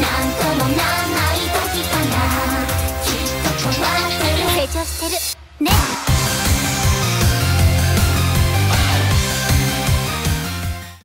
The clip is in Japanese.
ともない時かな。きっと変わってる。成長してるね。